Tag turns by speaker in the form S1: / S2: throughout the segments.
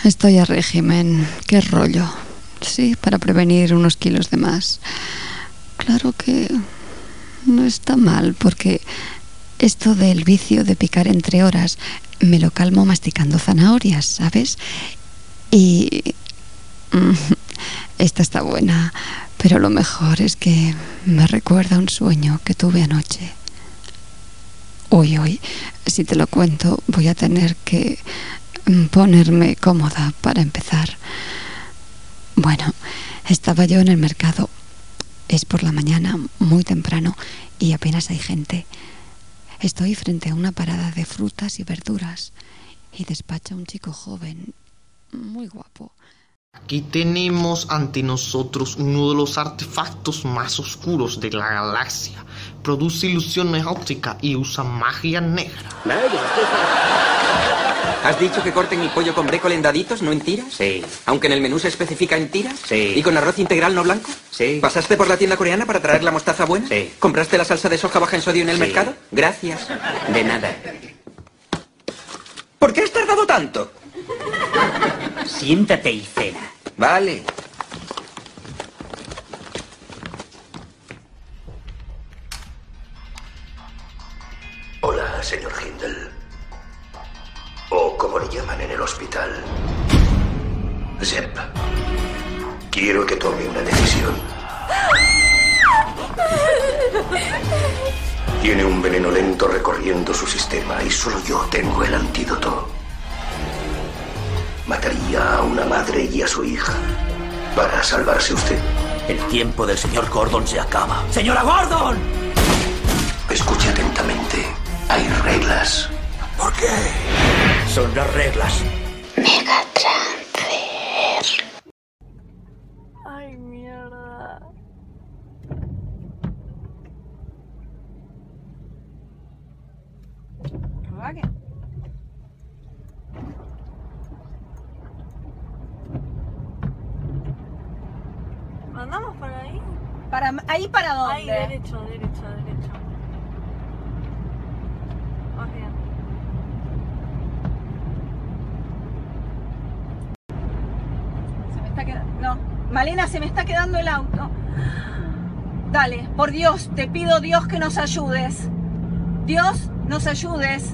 S1: Estoy a régimen. Qué rollo. Sí, para prevenir unos kilos de más. Claro que no está mal, porque esto del vicio de picar entre horas me lo calmo masticando zanahorias, ¿sabes? Y esta está buena, pero lo mejor es que me recuerda un sueño que tuve anoche. Uy, si te lo cuento voy a tener que ponerme cómoda para empezar. Bueno, estaba yo en el mercado. Es por la mañana, muy temprano, y apenas hay gente. Estoy frente a una parada de frutas y verduras y despacha un chico joven, muy guapo.
S2: Aquí tenemos ante nosotros uno de los artefactos más oscuros de la galaxia. Produce ilusiones ópticas y usa magia negra.
S3: ¿Has dicho que corten el pollo con brécol en daditos, no en tiras?
S4: Sí.
S3: Aunque en el menú se especifica en tiras.
S4: Sí.
S3: ¿Y con arroz integral no blanco?
S4: Sí.
S3: ¿Pasaste por la tienda coreana para traer la mostaza buena?
S4: Sí.
S3: ¿Compraste la salsa de soja baja en sodio en el
S4: Sí.
S3: mercado? Gracias.
S4: De nada.
S3: ¿Por qué has tardado tanto?
S4: Siéntate y cena.
S3: Vale.
S5: Hola, señor Hindle. O como le llaman en el hospital. Zep. Quiero que tome una decisión. Tiene un veneno lento recorriendo su sistema y solo yo tengo el antídoto. Mataría a una madre y a su hija para salvarse usted.
S6: El tiempo del señor Gordon se acaba. ¡Señora Gordon!
S5: Escuche atentamente. Hay reglas.
S6: ¿Por qué? Son las reglas.
S7: Megatransfer. Ay, mierda. ¿Qué? ¿Andamos por ahí?
S8: ¿Ahí para dónde?
S7: Ahí, derecho. Más bien.
S8: Se me está quedando... No, Malena, se me está quedando el auto. Dale, por Dios, te pido, Dios, que nos ayudes. Dios, nos ayudes.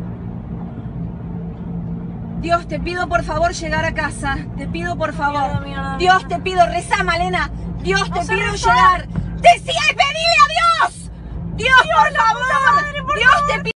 S8: Dios, te pido por favor llegar a casa. Te pido por favor.
S7: Mierda.
S8: Dios, te pido, rezá, Malena. Dios,
S7: No
S8: te
S7: sé
S8: pido
S7: rezar.
S8: llegar. ¡Decía y pedile a Dios! Dios, por favor. Dios, te pido.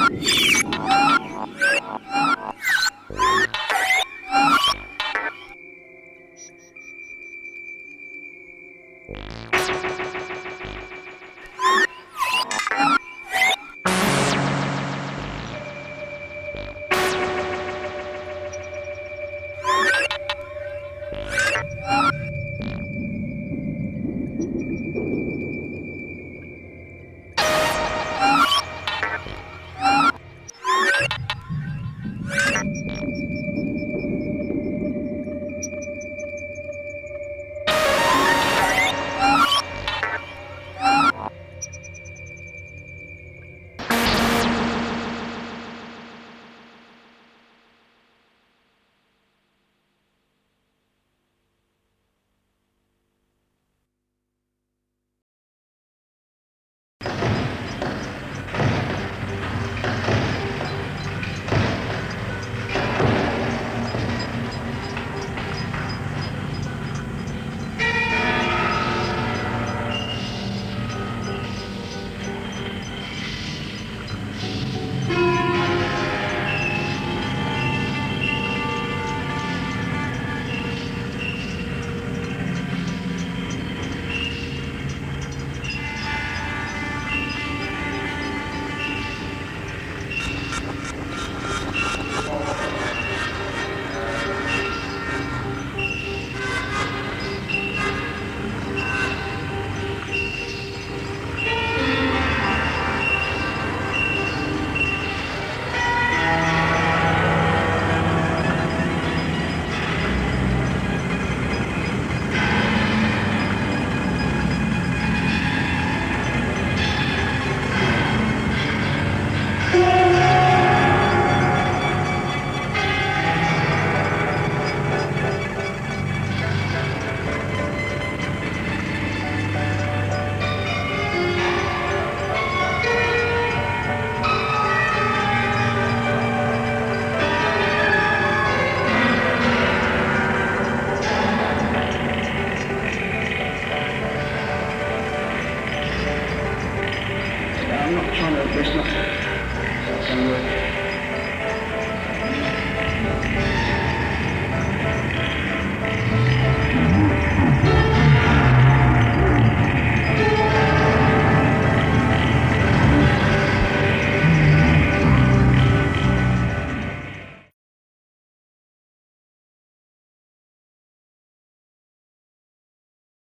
S4: I'm not trying to, it's not some